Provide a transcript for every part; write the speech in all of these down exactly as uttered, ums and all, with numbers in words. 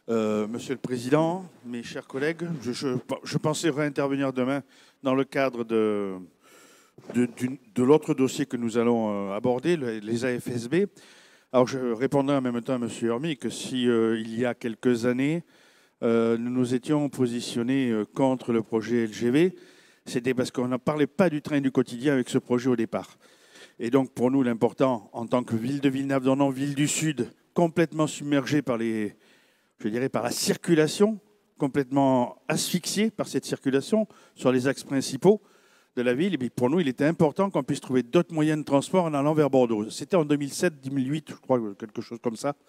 Euh, Monsieur le Président, mes chers collègues, je, je, je pensais réintervenir demain dans le cadre de, de, de l'autre dossier que nous allons aborder, les A F S B. Alors je répondrai en même temps à Monsieur Hermy que si euh, il y a quelques années, euh, nous nous étions positionnés contre le projet L G V, c'était parce qu'on ne parlait pas du train du quotidien avec ce projet au départ. Et donc pour nous, l'important, en tant que ville de Villeneuve-d'Ornon, ville du Sud, complètement submergée par les... je dirais par la circulation, complètement asphyxié par cette circulation sur les axes principaux de la ville. Et bien pour nous, il était important qu'on puisse trouver d'autres moyens de transport en allant vers Bordeaux. C'était en deux mille sept, deux mille huit, je crois, quelque chose comme ça.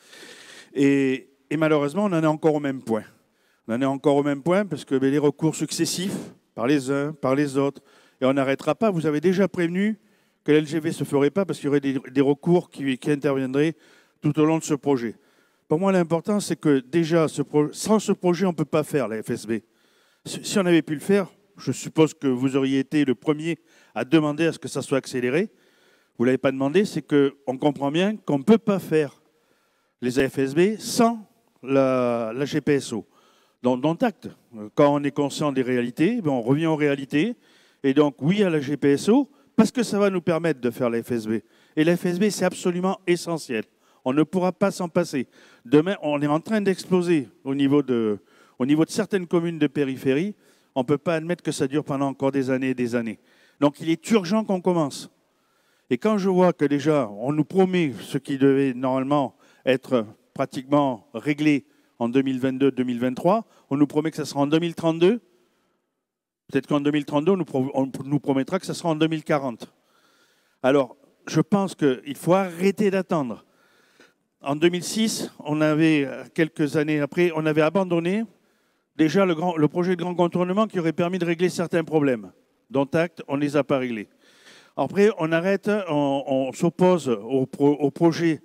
Et, et malheureusement, on en est encore au même point. On en est encore au même point parce que bien, les recours successifs, par les uns, par les autres, et on n'arrêtera pas. Vous avez déjà prévenu que l'L G V ne se ferait pas parce qu'il y aurait des, des recours qui, qui interviendraient tout au long de ce projet. Pour moi, l'important, c'est que déjà, ce sans ce projet, on ne peut pas faire la F S B. Si on avait pu le faire, je suppose que vous auriez été le premier à demander à ce que ça soit accéléré. Vous ne l'avez pas demandé, c'est qu'on comprend bien qu'on ne peut pas faire les A F S B sans la, la G P S O. Donc, dont acte. Quand on est conscient des réalités, ben on revient aux réalités. Et donc, oui à la G P S O, parce que ça va nous permettre de faire la F S B. Et la F S B, c'est absolument essentiel. On ne pourra pas s'en passer. Demain, on est en train d'exploser au niveau de, au niveau de certaines communes de périphérie. On ne peut pas admettre que ça dure pendant encore des années et des années. Donc, il est urgent qu'on commence. Et quand je vois que déjà, on nous promet ce qui devait normalement être pratiquement réglé en deux mille vingt-deux deux mille vingt-trois, on nous promet que ça sera en deux mille trente-deux. Peut-être qu'en deux mille trente-deux, on nous, pro on nous promettra que ça sera en deux mille quarante. Alors, je pense qu'il faut arrêter d'attendre. En deux mille six, on avait, quelques années après, on avait abandonné déjà le, grand, le projet de grand contournement qui aurait permis de régler certains problèmes. Dont acte, on ne les a pas réglés. Après, on arrête, on, on s'oppose au, pro, au projet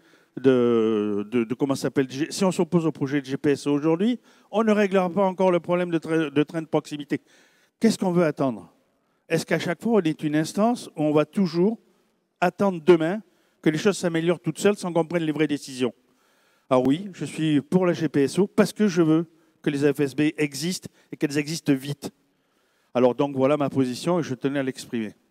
de, de, de comment s'appelle, si on s'oppose au projet de G P S O aujourd'hui, on ne réglera pas encore le problème de, tra de train de proximité. Qu'est-ce qu'on veut attendre? Est-ce qu'à chaque fois, on est une instance où on va toujours attendre demain que les choses s'améliorent toutes seules sans qu'on prenne les vraies décisions? Alors oui, je suis pour la G P S O parce que je veux que les A F S B existent et qu'elles existent vite. Alors donc voilà ma position et je tenais à l'exprimer.